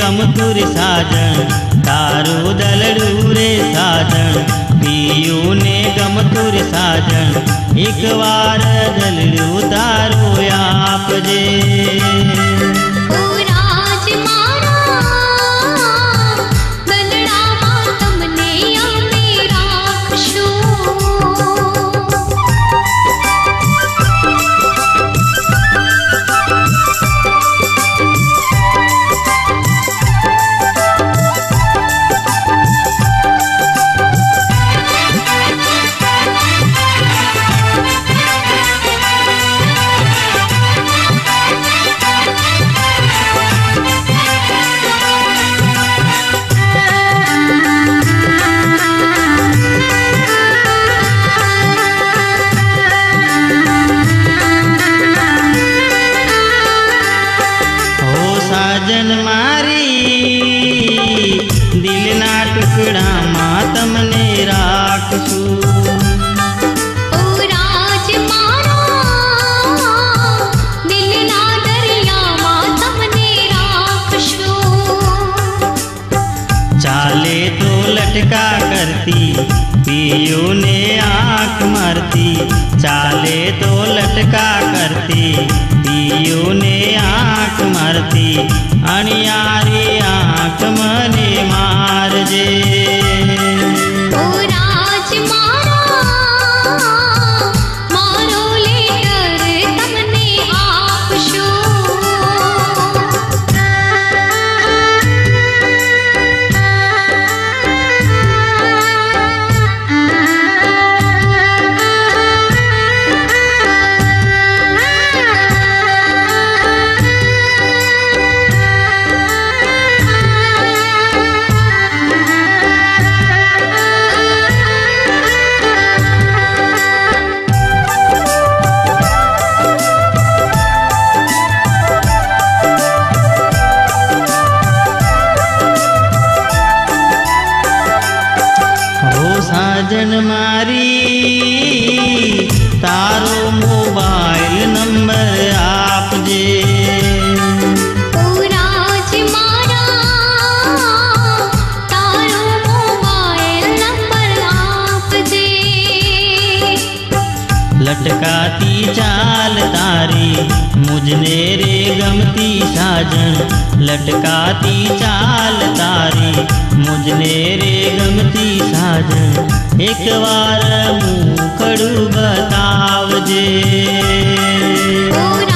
गमतुं रे साजन तारो दलड़ू रे साजन पियो ने गमतुं रे साजन एक वार दलड़ू तारो आपजे। साजन मारी दिलना टुकड़ा मां तमने राखशू। ओ राज मारा दिलना दरिया मां तमने राखशू। चाले तो लटका करती पियो ने आंख मारती चाले तो लटका करती पियो ने आंख मारती अणियारी आंख मने मारजे। ओ राज मारा मारो लेकर तमने आपशो। साजन मारी तारो मोबाइल नंबर आपजे। ओ राज मारा तारो मोबाइल नंबर आपजे। लटकाती चाल तारी मुझने रे गमती साजन लटकाती चाल तारी मुझने रे गमती साजन एक बार मुखड़ू बतावजे।